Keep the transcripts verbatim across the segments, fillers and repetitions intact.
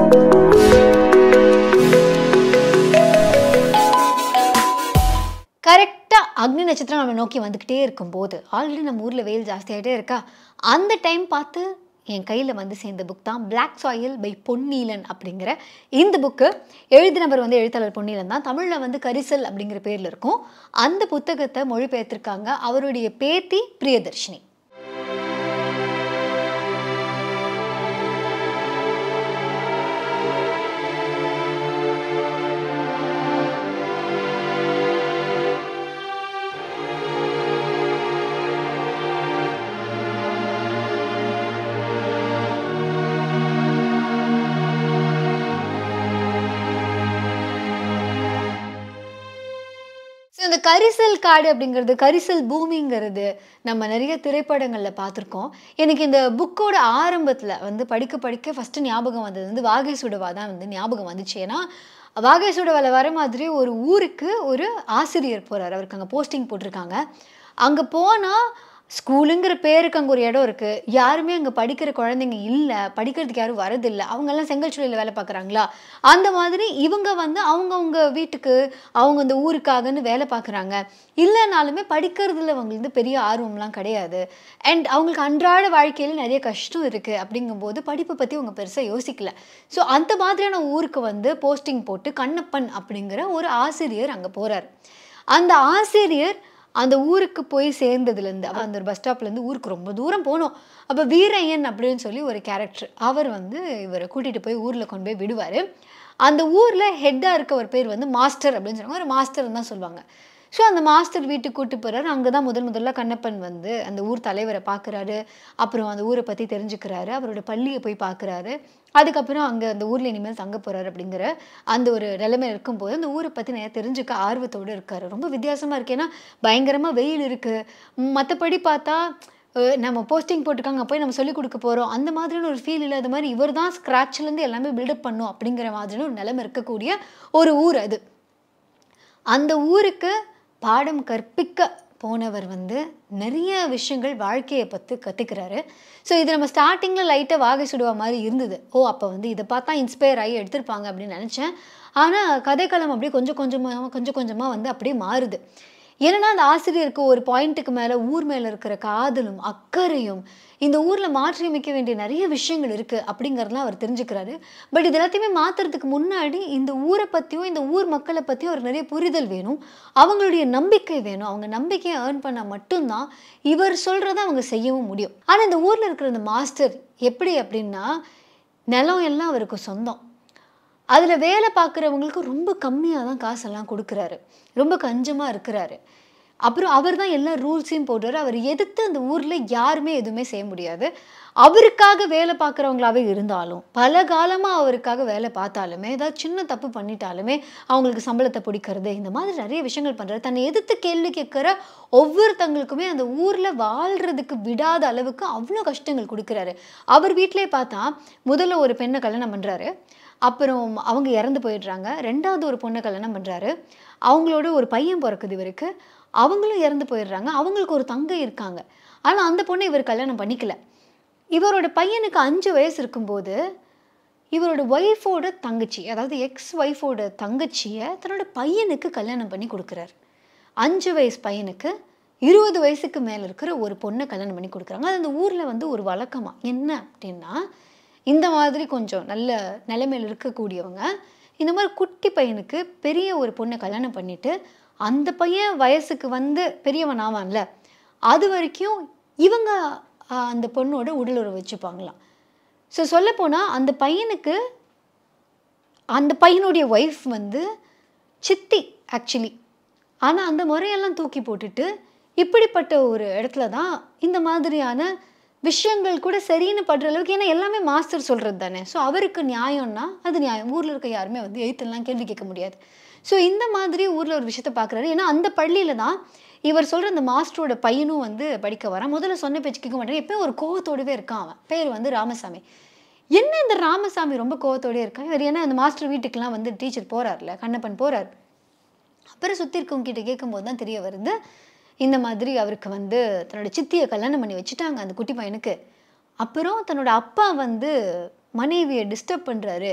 கரெக்டாக அக்னி நட்சத்திரம் நம்ம நோக்கி வந்துக்கிட்டே இருக்கும்போது ஆல்ரெடி நம்ம ஊரில் வெயில் ஜாஸ்தியாகிட்டே இருக்கா, அந்த டைம் பார்த்து என் கையில் வந்து சேர்ந்த புக் தான் பிளாக் சாயில் பை பொன்னீலன் அப்படிங்கிற இந்த புக்கு. எழுதினவர் வந்து எழுத்தாளர் பொன்னீலன் தான். தமிழில் வந்து கரிசல் அப்படிங்கிற பேரில் இருக்கும். அந்த புத்தகத்தை மொழிபெயர்த்திருக்காங்க அவருடைய பேத்தி பிரியதர்ஷினி. இந்த கரிசல் காடு அப்படிங்கிறது, கரிசல் பூமிங்கிறது நம்ம நிறைய திரைப்படங்களில் பார்த்துருக்கோம். எனக்கு இந்த புக்கோட ஆரம்பத்தில் வந்து படிக்க படிக்க ஃபஸ்ட்டு ஞாபகம் வந்தது வந்து வாகை சுடவா தான் வந்து ஞாபகம் வந்துச்சு. ஏன்னா வாகை சுடவாவில் வர மாதிரி ஒரு ஊருக்கு ஒரு ஆசிரியர் போகிறார். அவருக்கு அங்கே போஸ்டிங் போட்டிருக்காங்க. அங்கே போனால் ஸ்கூலுங்கிற பேருக்கு அங்கே ஒரு இடம் இருக்குது. யாருமே அங்கே படிக்கிற குழந்தைங்க இல்லை, படிக்கிறதுக்கு யாரும் வரதில்லை. அவங்கெல்லாம் செங்கல்சூளையில் வேலை பார்க்குறாங்களா, அந்த மாதிரி இவங்க வந்து அவங்கவுங்க வீட்டுக்கு அவங்க அந்த ஊருக்காகன்னு வேலை பார்க்குறாங்க. இல்லைனாலுமே படிக்கிறதுல அவங்களுக்கு பெரிய ஆர்வம்லாம் கிடையாது. அண்ட் அவங்களுக்கு அன்றாட வாழ்க்கையில் நிறைய கஷ்டம் இருக்குது. அப்படிங்கும்போது படிப்பை பற்றி அவங்க பெருசாக யோசிக்கல. ஸோ அந்த மாதிரியான ஊருக்கு வந்து போஸ்டிங் போட்டு கண்ணப்பன் அப்படிங்கிற ஒரு ஆசிரியர் அங்கே போகிறார். அந்த ஆசிரியர் அந்த ஊருக்கு போய் சேர்ந்ததுலேருந்து அந்த ஒரு பஸ் ஸ்டாப்லேருந்து ஊருக்கு ரொம்ப தூரம் போனோம். அப்போ வீரையன் அப்படின்னு சொல்லி ஒரு கேரக்டர், அவர் வந்து இவரை கூட்டிகிட்டு போய் ஊரில் கொண்டு போய் விடுவார். அந்த ஊரில் ஹெட்டாக இருக்க ஒரு பேர் வந்து மாஸ்டர் அப்படின்னு சொல்லுவாங்க. ஒரு மாஸ்டர் தான் சொல்லுவாங்க. ஸோ அந்த மாஸ்டர் வீட்டுக்கு கூப்பிட்டு போகிறாரு. அங்கே தான் முதல் முதல்ல கண்ணப்பன் வந்து அந்த ஊர் தலைவரை பார்க்குறாரு. அப்புறம் அந்த ஊரை பற்றி தெரிஞ்சுக்கிறாரு. அவரோட பள்ளியை போய் பார்க்குறாரு. அதுக்கப்புறம் அங்கே அந்த ஊரில் இனிமேல் தங்க போகிறாரு அப்படிங்கிற அந்த ஒரு நிலைமை இருக்கும்போது அந்த ஊரை பற்றி நிறைய தெரிஞ்சுக்க ஆர்வத்தோடு இருக்கார். ரொம்ப வித்தியாசமாக இருக்குது. ஏன்னா பயங்கரமாக வெயில் இருக்குது. மற்றபடி பார்த்தா நம்ம போஸ்டிங் போட்டிருக்காங்க, போய் நம்ம சொல்லிக் கொடுக்க போகிறோம், அந்த மாதிரியான ஒரு ஃபீல் இல்லை. அது மாதிரி இவர் தான் ஸ்க்ராட்ச்லேருந்து எல்லாமே பில்டப் பண்ணும் அப்படிங்கிற மாதிரியான ஒரு நிலைமை இருக்கக்கூடிய ஒரு ஊர் அது. அந்த ஊருக்கு பாடம் கற்பிக்க போனவர் வந்து நிறைய விஷயங்கள் வாழ்க்கையை பற்றி கற்றுக்கிறாரு. ஸோ இது நம்ம ஸ்டார்டிங்கில் லைட்டாக வாகை சுடுவா மாதிரி இருந்தது. ஓ அப்போ வந்து இதை பார்த்தா இன்ஸ்பயர் ஆகி எடுத்திருப்பாங்க அப்படின்னு நினச்சேன். ஆனால் கதைக்களம் அப்படியே கொஞ்சம் கொஞ்சமாக கொஞ்சம் கொஞ்சமாக வந்து அப்படியே மாறுது. ஏன்னா அந்த ஆசிரியருக்கு ஒரு பாயிண்ட்டுக்கு மேலே ஊர் மேலே இருக்கிற காதலும் அக்கறையும் இந்த ஊரில் மாற்றியமைக்க வேண்டிய நிறைய விஷயங்கள் இருக்குது அப்படிங்கிறதுலாம் அவர் தெரிஞ்சுக்கிறாரு. பட் இது எல்லாத்தையுமே மாற்றுறதுக்கு முன்னாடி இந்த ஊரை பற்றியும் இந்த ஊர் மக்களை பற்றியும் அவர் நிறைய புரிதல் வேணும். அவங்களுடைய நம்பிக்கை வேணும். அவங்க நம்பிக்கையை ஏர்ன் பண்ணால் மட்டும்தான் இவர் சொல்கிறத அவங்க செய்யவும் முடியும். ஆனால் இந்த ஊரில் இருக்கிற இந்த மாஸ்டர் எப்படி அப்படின்னா, நிலம் எல்லாம் அவருக்கு சொந்தம். அதில் வேலை பார்க்குறவங்களுக்கு ரொம்ப கம்மியாக தான் காசெல்லாம் கொடுக்குறாரு. ரொம்ப கஞ்சமாக இருக்கிறாரு. அப்புறம் அவர் தான் எல்லா ரூல்ஸையும் போடுறாரு. அவர் எதிர்த்து அந்த ஊரில் யாருமே எதுவுமே செய்ய முடியாது. அவருக்காக வேலை பார்க்குறவங்களாவே இருந்தாலும் பல காலமாக அவருக்காக வேலை பார்த்தாலுமே ஏதாவது சின்ன தப்பு பண்ணிட்டாலுமே அவங்களுக்கு சம்பளத்தை பிடிக்கிறது, இந்த மாதிரி நிறைய விஷயங்கள் பண்ணுறாரு. தன்னை எதிர்த்து கேள்வி கேட்குற ஒவ்வொருத்தங்களுக்குமே அந்த ஊரில் வாழ்கிறதுக்கு விடாத அளவுக்கு அவ்வளோ கஷ்டங்கள் கொடுக்குறாரு. அவர் வீட்டிலே பார்த்தா முதல்ல ஒரு பெண்ணை கல்யாணம் பண்ணுறாரு. அப்புறம் அவங்க இறந்து போயிடுறாங்க. ரெண்டாவது ஒரு பொண்ணை கல்யாணம் பண்ணுறாரு. அவங்களோட ஒரு பையன் பிறக்குது இவருக்கு. அவங்களும் இறந்து போயிடுறாங்க. அவங்களுக்கு ஒரு தங்கை இருக்காங்க. ஆனால் அந்த பொண்ணை இவர் கல்யாணம் பண்ணிக்கல. இவரோட பையனுக்கு அஞ்சு வயசு இருக்கும்போது இவரோட ஒய்ஃபோட தங்கச்சி, அதாவது எக்ஸ் ஒய்ஃபோட தங்கச்சியை தன்னோட பையனுக்கு கல்யாணம் பண்ணி கொடுக்குறாரு. அஞ்சு வயசு பையனுக்கு இருபது வயசுக்கு மேலே இருக்கிற ஒரு பொண்ணை கல்யாணம் பண்ணி கொடுக்குறாங்க. அது அந்த ஊரில் வந்து ஒரு வழக்கமாக என்ன அப்படின்னா, இந்த மாதிரி கொஞ்சம் நல்ல நிலைமையில் இருக்கக்கூடியவங்க இந்த மாதிரி குட்டி பையனுக்கு பெரிய ஒரு பொண்ணை கல்யாணம் பண்ணிவிட்டு அந்த பையன் வயசுக்கு வந்து பெரியவன் ஆவான்ல, அது வரைக்கும் இவங்க அந்த பொண்ணோட உடல் உறவு வச்சுப்பாங்களாம். ஸோ சொல்லப்போனால் அந்த பையனுக்கு அந்த பையனுடைய ஒய்ஃப் வந்து சித்தி ஆக்சுவலி. ஆனால் அந்த முறையெல்லாம் தூக்கி போட்டுட்டு இப்படிப்பட்ட ஒரு இடத்துல தான் இந்த மாதிரியான விஷயங்கள் கூட சரின்னு படுற அளவுக்கு, ஏன்னா எல்லாமே மாஸ்டர் சொல்கிறது தானே. ஸோ அவருக்கு நியாயம்னா அது நியாயம். ஊரில் இருக்க யாருமே வந்து எய்த்தெல்லாம் கேள்வி கேட்க முடியாது. ஸோ இந்த மாதிரி ஊரில் ஒரு விஷயத்த பார்க்குறாரு. ஏன்னா அந்த பள்ளியில் தான் இவர் சொல்கிற அந்த மாஸ்டரோட பையனும் வந்து படிக்க வரான். முதல்ல சொன்ன பேச்சு கேட்க மாட்டேன், எப்போயும் ஒரு கோவத்தோடவே இருக்கான். அவன் பேர் வந்து ராமசாமி. என்ன இந்த ராமசாமி ரொம்ப கோவத்தோடே இருக்கான் இவர்? ஏன்னா அந்த மாஸ்டர் வீட்டுக்கெலாம் வந்து டீச்சர் போகிறார்ல, கண்ணப்பன் போகிறார். அப்புறம் சுற்றி இருக்கவங்க கிட்ட கேட்கும்போது தான் தெரிய வருது, இந்த மாதிரி அவருக்கு வந்து தன்னோட சித்தியை கல்யாணம் பண்ணி வச்சுட்டாங்க அந்த குட்டி பையனுக்கு. அப்புறம் தன்னோட அப்பா வந்து மனைவியை டிஸ்டர்ப் பண்ணுறாரு,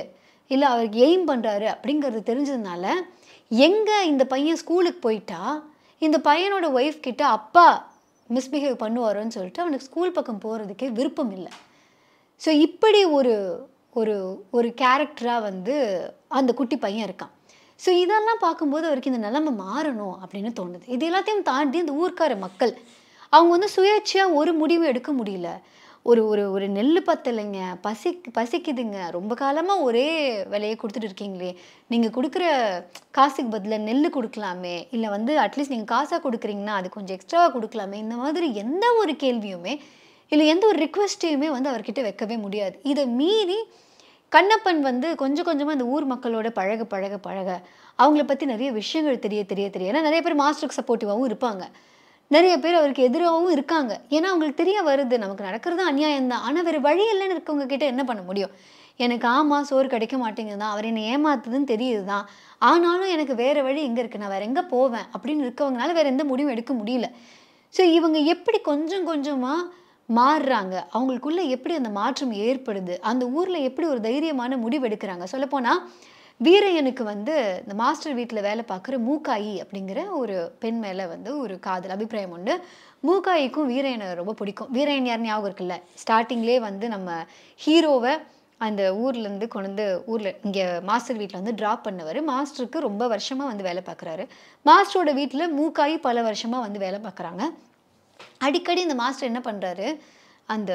இல்லை அவருக்கு எய்ம் பண்ணுறாரு அப்படிங்கிறது தெரிஞ்சதுனால எங்கே இந்த பையன் ஸ்கூலுக்கு போயிட்டா இந்த பையனோட ஒய்ஃப் கிட்ட அப்பா மிஸ்பிஹேவ் பண்ணுவாரோன்னு சொல்லிட்டு அவனுக்கு ஸ்கூல் பக்கம் போகிறதுக்கே விருப்பம் இல்லை. ஸோ இப்படி ஒரு ஒரு ஒரு கேரக்டராக வந்து அந்த குட்டி பையன் இருக்கான். ஸோ இதெல்லாம் பார்க்கும்போது அவருக்கு இந்த நிலைமை மாறணும் அப்படின்னு தோணுது. இது எல்லாத்தையும் தாண்டி இந்த ஊர்க்கார மக்கள் அவங்க வந்து சுயேட்சையாக ஒரு முடிவும் எடுக்க முடியல. ஒரு ஒரு ஒரு நெல் பத்தலைங்க, பசி பசிக்குதுங்க, ரொம்ப காலமாக ஒரே விலையை கொடுத்துட்டு இருக்கீங்களே, நீங்கள் கொடுக்குற காசுக்கு பதிலாக நெல் கொடுக்கலாமே, இல்லை வந்து அட்லீஸ்ட் நீங்கள் காசாக கொடுக்குறீங்கன்னா அது கொஞ்சம் எக்ஸ்ட்ராவாக கொடுக்கலாமே, இந்த மாதிரி எந்த ஒரு கேள்வியுமே இல்லை எந்த ஒரு ரிக்வெஸ்ட்டையுமே வந்து அவர்கிட்ட வைக்கவே முடியாது. இதை மீறி கண்ணப்பன் வந்து கொஞ்சம் கொஞ்சமாக இந்த ஊர் மக்களோட பழக பழக பழக அவங்கள பற்றி நிறைய விஷயங்கள் தெரிய தெரிய தெரிய ஏன்னா நிறைய பேர் மாஸ்டருக்கு சப்போர்ட்டிவாகவும் இருப்பாங்க, நிறைய பேர் அவருக்கு எதிராகவும் இருக்காங்க. ஏன்னா அவங்களுக்கு தெரிய வருது நமக்கு நடக்கிறது அநியாயம் தான், ஆனால் வேறு வழி இல்லைன்னு இருக்கவங்க கிட்ட என்ன பண்ண முடியும்? எனக்கு ஆமாம் சோறு கிடைக்க மாட்டேங்குது தான், அவர் என்னை ஏமாத்துதுன்னு தெரியுது தான், ஆனாலும் எனக்கு வேறு வழி எங்கே இருக்குது, நான் வேறு எங்கே போவேன் அப்படின்னு இருக்கவங்கனால வேறு எந்த முடிவும் எடுக்க முடியல. ஸோ இவங்க எப்படி கொஞ்சம் கொஞ்சமாக மாறுறாங்க, அவங்களுக்குள்ள எப்படி அந்த மாற்றம் ஏற்படுது, அந்த ஊரில் எப்படி ஒரு தைரியமான முடிவு எடுக்கிறாங்க. சொல்லப்போனால் வீரையனுக்கு வந்து இந்த மாஸ்டர் வீட்டில் வேலை பார்க்குற மூக்காயி அப்படிங்கிற ஒரு பெண் மேலே வந்து ஒரு காதல் அபிப்பிராயம் உண்டு. மூக்காயிக்கும் வீரையனை ரொம்ப பிடிக்கும். வீரையன் யார் ஞாபகம் இருக்குல்ல, ஸ்டார்டிங்லேயே வந்து நம்ம ஹீரோவை அந்த ஊர்லேருந்து கொண்டு வந்து ஊரில் இங்கே மாஸ்டர் வீட்டில் வந்து ட்ராப் பண்ணவர். மாஸ்டருக்கு ரொம்ப வருஷமாக வந்து வேலை பார்க்குறாரு. மாஸ்டரோட வீட்டில் மூக்காயி பல வருஷமாக வந்து வேலை பார்க்குறாங்க. அடிக்கடி இந்த மாஸ்டர் என்ன பண்ணுறாரு, அந்த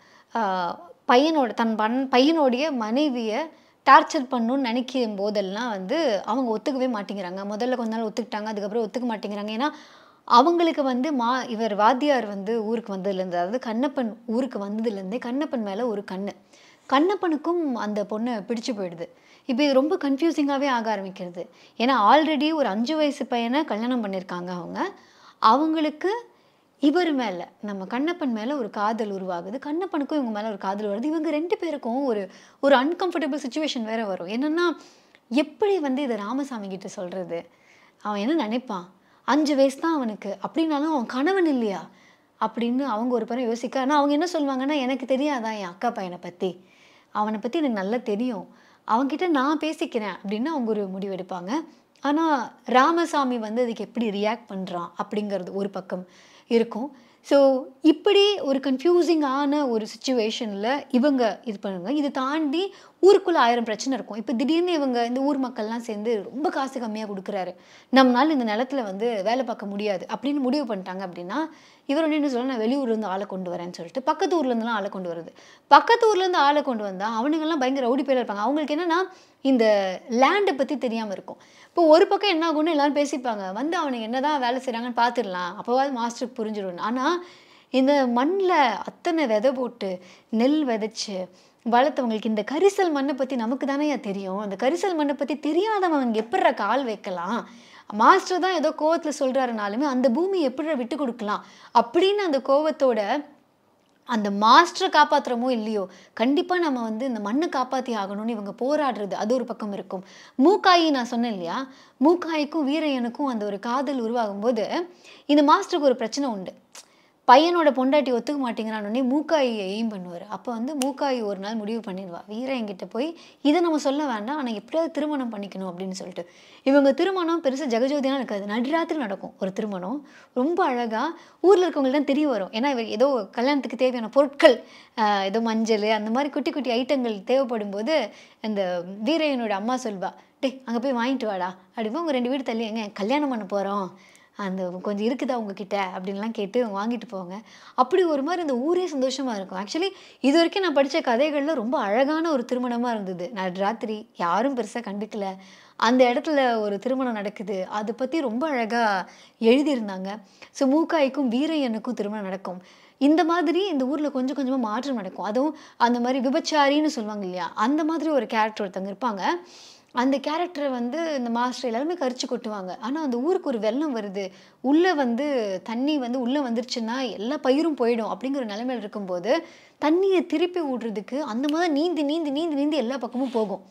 பையனோட தன் பன் பையனோடைய மனைவியை டார்ச்சர் பண்ணணும்னு நினைக்கும் போதெல்லாம் வந்து அவங்க ஒத்துக்கவே மாட்டேங்கிறாங்க. முதல்ல கொஞ்ச நாள் ஒத்துக்கிட்டாங்க, அதுக்கப்புறம் ஒத்துக்க மாட்டேங்கிறாங்க. ஏன்னா அவங்களுக்கு வந்து மா இவர் வாத்தியார் வந்து ஊருக்கு வந்ததுலேருந்து, அதாவது கண்ணப்பன் ஊருக்கு வந்ததுலேருந்தே கண்ணப்பன் மேலே ஒரு கண்ணு, கண்ணப்பனுக்கும் அந்த பொண்ணை பிடிச்சு போயிடுது. இப்போ இது ரொம்ப கன்ஃபியூசிங்காகவே ஆக ஆரம்பிக்கிறது. ஏன்னா ஆல்ரெடி ஒரு அஞ்சு வயசு பையனை கல்யாணம் பண்ணியிருக்காங்க அவங்க. அவங்களுக்கு இவர் மேலே நம்ம கண்ணப்பன் மேலே ஒரு காதல் உருவாகுது, கண்ணப்பனுக்கும் இவங்க மேலே ஒரு காதல் வருது. இவங்க ரெண்டு பேருக்கும் ஒரு ஒரு அன்கம்ஃபர்டபுள் சுச்சுவேஷன் வேறு வரும். என்னென்னா எப்படி வந்து இதை ராமசாமி கிட்ட சொல்கிறது, அவன் என்ன நினைப்பான், அஞ்சு வயசு தான் அவனுக்கு, அப்படின்னாலும் அவன் கணவன் இல்லையா அப்படின்னு அவங்க ஒரு படம் யோசிக்க. ஆனால் அவங்க என்ன சொல்லுவாங்கன்னா, எனக்கு தெரியாதான் என் அக்கா பையனை பற்றி, அவனை பற்றி எனக்கு நல்லா தெரியும், அவன்கிட்ட நான் பேசிக்கிறேன் அப்படின்னு அவங்க ஒரு முடிவு எடுப்பாங்க. ஆனால் ராமசாமி வந்து அதுக்கு எப்படி ரியாக்ட் பண்ணுறான் அப்படிங்கிறது ஒரு பக்கம் இருக்கும். ஸோ இப்படி ஒரு கன்ஃபியூசிங்கான ஒரு சுச்சுவேஷனில் இவங்க இது பண்ணுங்க. இதை தாண்டி ஊருக்குள்ளே ஆயிரம் பிரச்சனை இருக்கும். இப்போ திடீர்னு இவங்க இந்த ஊர் மக்கள்லாம் சேர்ந்து ரொம்ப காசு கம்மியாக கொடுக்குறாரு, நம்மளால் இந்த நிலத்தில் வந்து வேலை பார்க்க முடியாது அப்படின்னு முடிவு பண்ணிட்டாங்க அப்படின்னா, இவர் ஒன்று என்ன சொல்ல, நான் வெளியூர்லேருந்து ஆளை கொண்டு வரேன்னு சொல்லிட்டு பக்கத்து ஊர்லேருந்துலாம் ஆளை கொண்டு வருது. பக்கத்து ஊர்லேருந்து ஆளை கொண்டு வந்தால் அவனுங்கெல்லாம் பயங்கர ரவுடி பேர் இருப்பாங்க. அவங்களுக்கு என்னென்னா இந்த லேண்டை பற்றி தெரியாமல் இருக்கும். இப்போ ஒரு பக்கம் என்ன ஆகும்னு எல்லாரும் பேசிப்பாங்க, வந்து அவனுக்கு என்ன தான் வேலை செய்கிறாங்கன்னு பார்த்துடலாம், அப்போவாது மாஸ்டருக்கு புரிஞ்சிடும். ஆனால் இந்த மண்ணில் அத்தனை விதை போட்டு நெல் விதைச்சு வளர்த்தவங்களுக்கு இந்த கரிசல் மண்ணை பற்றி நமக்கு தானே தெரியும், அந்த கரிசல் மண்ணை பற்றி தெரியாதவங்க எப்படிற கால் வைக்கலாம், மாஸ்டர் தான் ஏதோ கோவத்தில் சொல்கிறாருனாலுமே அந்த பூமி எப்படி விட்டு கொடுக்கலாம் அப்படின்னு அந்த கோவத்தோட அந்த மாஸ்டரை காப்பாற்றுறமோ இல்லையோ கண்டிப்பாக நம்ம வந்து இந்த மண்ணை காப்பாற்றி ஆகணும்னு இவங்க போராடுறது அது ஒரு பக்கம் இருக்கும். மூக்காயி நான் சொன்னேன் இல்லையா, மூக்காய்க்கும் வீரையனுக்கும் அந்த ஒரு காதல் உருவாகும் போது இந்த மாஸ்டருக்கு ஒரு பிரச்சனை உண்டு. பையனோட பொண்டாட்டி ஒத்துக்க மாட்டேங்கிறானே மூக்காயை எய்ம் பண்ணுவார். அப்போ வந்து மூக்காயி ஒரு நாள் முடிவு பண்ணிடுவா, வீரையன்கிட்ட போய் இதை நம்ம சொல்ல வேண்டாம், ஆனால் எப்படியாவது திருமணம் பண்ணிக்கணும் அப்படின்னு சொல்லிட்டு. இவங்க திருமணம் பெருசாக ஜெகஜோதியாக இருக்காது, நடுராத்திரி நடக்கும் ஒரு திருமணம். ரொம்ப அழகாக ஊரில் இருக்கவங்களுக்கு தான் தெரிய வரும். ஏன்னா இவர் ஏதோ கல்யாணத்துக்கு தேவையான பொருட்கள், ஏதோ மஞ்சள் அந்த மாதிரி குட்டி குட்டி ஐட்டங்கள் தேவைப்படும் போது இந்த வீரையனோட அம்மா சொல்வா, டே அங்கே போய் வாங்கிட்டு வாடா அப்படிப்போ, அவங்க ரெண்டு வீடு தள்ளி எங்க கல்யாணம் பண்ண போகிறோம், அந்த கொஞ்சம் இருக்குதா உங்ககிட்ட அப்படின்லாம் கேட்டு வாங்கிட்டு போவாங்க. அப்படி ஒரு மாதிரி இந்த ஊரே சந்தோஷமாக இருக்கும். ஆக்சுவலி இது வரைக்கும் நான் படித்த கதைகளில் ரொம்ப அழகான ஒரு திருமணமாக இருந்தது. நடுராத்திரி யாரும் பெருசாக கண்டுக்கல, அந்த இடத்துல ஒரு திருமணம் நடக்குது, அதை பற்றி ரொம்ப அழகாக எழுதியிருந்தாங்க. ஸோ மூக்காய்க்கும் வீரையனுக்கும் திருமணம் நடக்கும். இந்த மாதிரி இந்த ஊரில் கொஞ்சம் கொஞ்சமாக மாற்றம் நடக்கும். அதுவும் அந்த மாதிரி விபச்சாரின்னு சொல்லுவாங்க இல்லையா, அந்த மாதிரி ஒரு கேரக்டர் ஒருத்தவங்க இருப்பாங்க. அந்த கேரக்டரை வந்து இந்த மாஸ்டர் எல்லாருமே கரிச்சு கொட்டுவாங்க. ஆனால் அந்த ஊருக்கு ஒரு வெள்ளம் வருது, உள்ளே வந்து தண்ணி வந்து உள்ளே வந்துருச்சுன்னா எல்லா பயிரும் போயிடும் அப்படிங்கிற நிலைமையில் இருக்கும்போது தண்ணியை திருப்பி விடுறதுக்கு அந்த மாதிரி நீந்தி நீந்தி நீந்தி நீந்தி எல்லா பக்கமும் போகும்.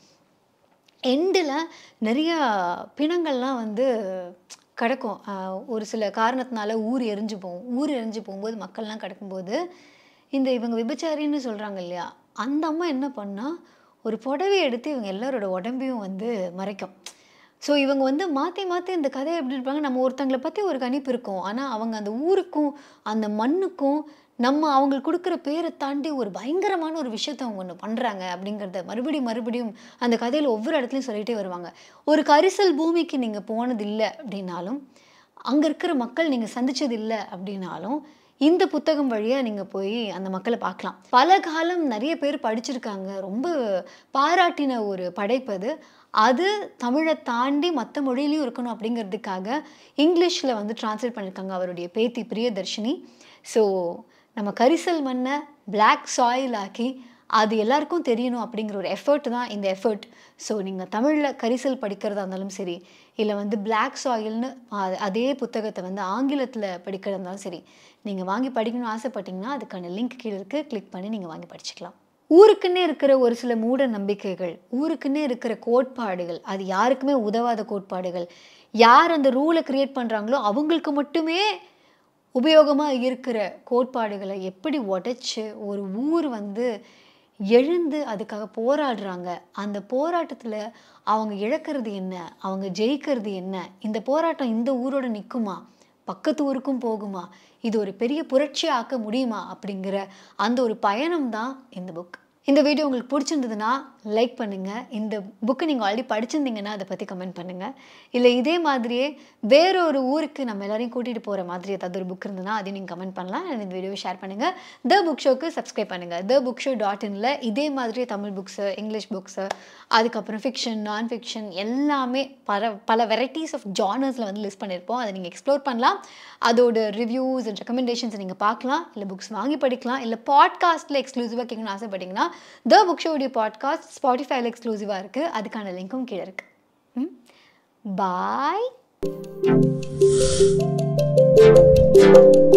எண்டில் நிறையா பிணங்கள்லாம் வந்து கிடக்கும். ஒரு சில காரணத்தினால ஊர் எரிஞ்சு போகும். ஊர் எரிஞ்சு போகும்போது மக்கள்லாம் கிடக்கும்போது இந்த இவங்க விபச்சாரின்னு சொல்கிறாங்க இல்லையா, அந்த அம்மா என்ன பண்ணால் ஒரு புடவை எடுத்து இவங்க எல்லாரோட உடம்பையும் வந்து மறைக்கும். ஸோ இவங்க வந்து மாற்றி மாற்றி இந்த கதையை எப்படி இருப்பாங்க, நம்ம ஒருத்தங்களை பற்றி ஒரு கணிப்பு இருக்கும். ஆனால் அவங்க அந்த ஊருக்கும் அந்த மண்ணுக்கும் நம்ம அவங்களுக்கு கொடுக்குற பேரை தாண்டி ஒரு பயங்கரமான ஒரு விஷயத்த அவங்க ஒன்று பண்ணுறாங்க அப்படிங்கிறத மறுபடியும் மறுபடியும் அந்த கதையில் ஒவ்வொரு இடத்துலையும் சொல்லிகிட்டே வருவாங்க. ஒரு கரிசல் பூமிக்கு நீங்கள் போனது இல்லை அப்படின்னாலும், அங்கே இருக்கிற மக்கள் நீங்கள் சந்திச்சது இல்லை அப்படின்னாலும், இந்த புத்தகம் வழியாக நீங்கள் போய் அந்த மக்களை பார்க்கலாம். பல காலம் நிறைய பேர் படிச்சிருக்காங்க, ரொம்ப பாராட்டின ஒரு படைப்பு அது. அது தமிழை தாண்டி மற்ற மொழியிலையும் இருக்கணும் அப்படிங்கிறதுக்காக இங்கிலீஷில் வந்து டிரான்ஸ்லேட் பண்ணியிருக்காங்க அவருடைய பேத்தி பிரியதர்ஷினி. ஸோ நம்ம கரிசல் மண்ணை பிளாக் சாயில் ஆக்கி அது எல்லாருக்கும் தெரியணும் அப்படிங்கிற ஒரு எஃபர்ட் தான் இந்த எஃபர்ட். ஸோ நீங்கள் தமிழில் கரிசல் படிக்கிறதா இருந்தாலும் சரி, இல்லை வந்து பிளாக் சாயில்னு அதே புத்தகத்தை வந்து ஆங்கிலத்தில் படிக்கிறதா இருந்தாலும் சரி, நீங்கள் வாங்கி படிக்கணும்னு ஆசைப்பட்டீங்கன்னா அதுக்கான லிங்க் கீழே இருக்குது, கிளிக் பண்ணி நீங்கள் வாங்கி படிச்சுக்கலாம். ஊருக்குன்னே இருக்கிற ஒரு சில மூட நம்பிக்கைகள், ஊருக்குன்னே இருக்கிற கோட்பாடுகள், அது யாருக்குமே உதவாத கோட்பாடுகள், யார் அந்த ரூலை கிரியேட் பண்ணுறாங்களோ அவங்களுக்கு மட்டுமே உபயோகமாக இருக்கிற கோட்பாடுகளை எப்படி உடைச்சு ஒரு ஊர் வந்து எழுந்து அதுக்காக போராடுறாங்க, அந்த போராட்டத்தில் அவங்க இழக்கிறது என்ன, அவங்க ஜெயிக்கிறது என்ன, இந்த போராட்டம் இந்த ஊரோட நிற்குமா, பக்கத்து ஊருக்கும் போகுமா, இது ஒரு பெரிய புரட்சி ஆக்க முடியுமா அப்படிங்கிற அந்த ஒரு பயணம் தான் இந்த புக். இந்த வீடியோ உங்களுக்கு பிடிச்சிருந்ததுன்னா லைக் பண்ணுங்கள். இந்த புக்கு நீங்கள் ஆல்ரெடி படிச்சிருந்தீங்கன்னா அதை பற்றி கமெண்ட் பண்ணுங்கள். இல்லை இதே மாதிரியே வேறொரு ஊருக்கு நம்ம எல்லாரையும் கூட்டிகிட்டு போகிற மாதிரி ஏதாவது ஒரு புக் இருந்ததுன்னா அதையும் நீங்கள் கமெண்ட் பண்ணலாம். இந்த வீடியோவை ஷேர் பண்ணுங்கள். த புக் ஷோக்கு சப்ஸ்கிரைப் பண்ணுங்கள். த புக் ஷோ டாட் இனில் இதே மாதிரியே தமிழ் புக்ஸு, இங்கிலீஷ் புக்ஸு, அதுக்கப்புறம் ஃபிக்ஷன், நான் ஃபிக்ஷன் எல்லாமே பல பல வெரைட்டிஸ் ஆஃப் ஜானர்ஸில் வந்து லிஸ்ட் பண்ணியிருப்போம். அதை நீங்கள் எக்ஸ்ப்ளோர் பண்ணலாம். அதோட ரிவ்யூஸ் அண்ட் ரெக்கமெண்டேஷன்ஸை நீங்கள் பார்க்கலாம், இல்லை புக்ஸ் வாங்கி படிக்கலாம், இல்லை பாட்காஸ்ட்டில் எக்ஸ்க்ளூசிவாக கேட்கணும்னு ஆசைப்பட்டீங்கன்னா த புக் ஷோடைய பாட்காஸ்ட் ஸ்பாட்டிஃபைல எக்ஸ்க்ளூசிவாக இருக்குது. அதுக்கான லிங்க்கும் கீழே இருக்குது. பாய்.